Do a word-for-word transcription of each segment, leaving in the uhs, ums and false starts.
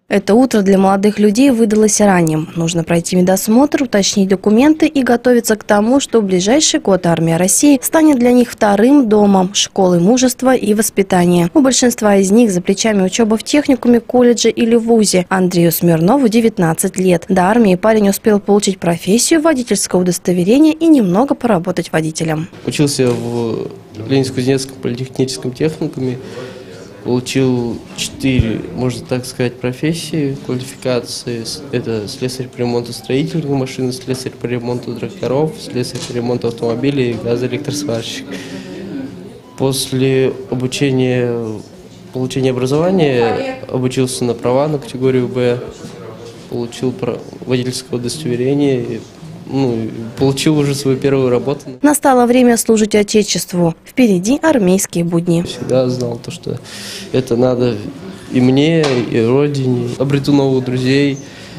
Это утро для молодых людей выдалось ранним. Нужно пройти медосмотр, уточнить документы и готовиться к тому, что в ближайший год армия России станет для них вторым домом, школой мужества и воспитания. У большинства из них за плечами учеба в техникуме, колледже или вузе. Андрею Смирнову девятнадцать лет. До армии парень успел получить профессию, водительское удостоверение и немного поработать водителем. Учился в Ленинско-Кузнецком политехническом техникуме. Получил четыре, можно так сказать, профессии, квалификации. Это слесарь по ремонту строительных машин, слесарь по ремонту тракторов, слесарь по ремонту автомобилей и газоэлектросварщик. После обучения, получения образования обучился на права на категорию Б, получил водительское удостоверение. Ну, получил уже свою первую работу. Настало время служить Отечеству. Впереди армейские будни. Всегда знал, то, что это надо и мне, и родине. Обрету новых друзей.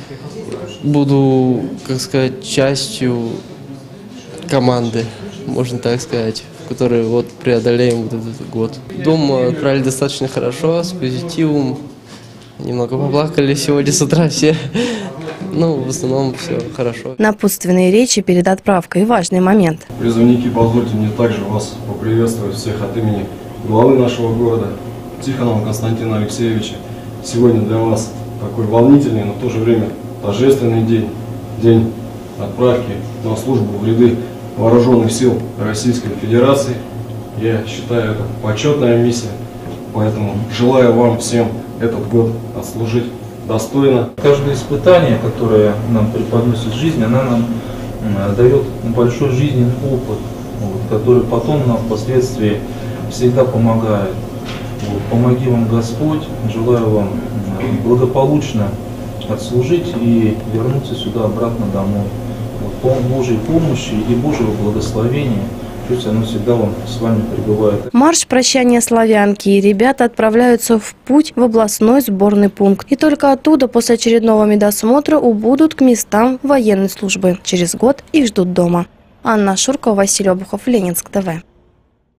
Буду, как сказать, частью команды, можно так сказать, в которой вот преодолеем вот этот год. Дома отправили достаточно хорошо, с позитивом. Немного поплакали сегодня с утра все. Ну, в основном все хорошо. Напутственные речи перед отправкой – важный момент. Призывники, позвольте мне также вас поприветствовать всех от имени главы нашего города Тихонова Константина Алексеевича. Сегодня для вас такой волнительный, но в то же время торжественный день. День отправки на службу в ряды вооруженных сил Российской Федерации. Я считаю, это почетная миссия, поэтому желаю вам всем этот год отслужить достойно. Каждое испытание, которое нам преподносит жизнь, она нам дает большой жизненный опыт, вот, который потом нам впоследствии всегда помогает. Вот, помоги вам Господь, желаю вам благополучно отслужить и вернуться сюда обратно домой. Вот, по Божьей помощи и Божьего благословения. Пусть оно всегда вам с вами пребывает. Марш прощания славянки, и ребята отправляются в путь в областной сборный пункт. И только оттуда после очередного медосмотра убудут к местам военной службы. Через год их ждут дома. Анна Шуркова, Василий Обухов, Ленинск ТВ.